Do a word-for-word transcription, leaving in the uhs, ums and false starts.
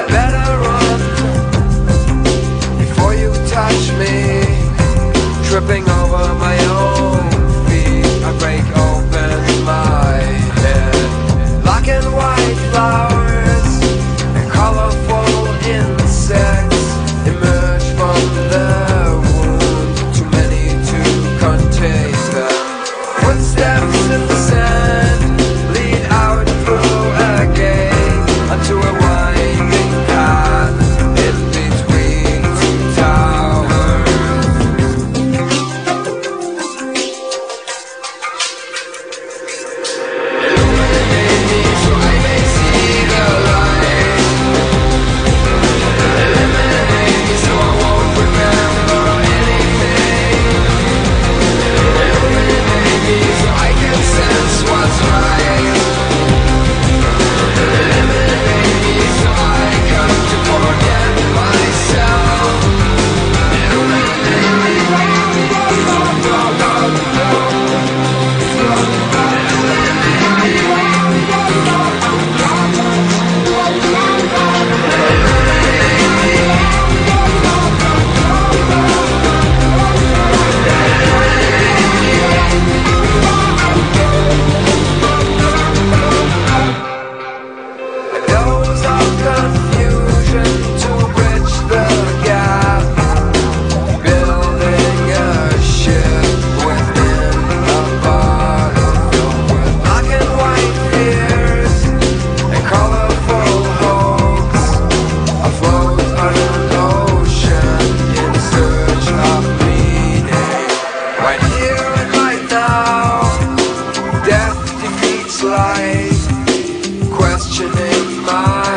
better run before you touch me, tripping over my own feet. I break open my head. Black and white flowers and colorful insects emerge from the wound, too many to contain them. Footsteps in the sand lead out through a gate onto a winding path in between two towers. Illuminate me so I may see the light. Eliminate me so I won't remember anything. Illuminate me so I can sense what's right. Eliminate me so I come to forget myself. Illuminate me. Those of confusion to bridge the gap, building a ship within a bottle filled with black and white fears and colorful hopes, afloat on an ocean in search of meaning. Right here and right now, death defeats life, questioning my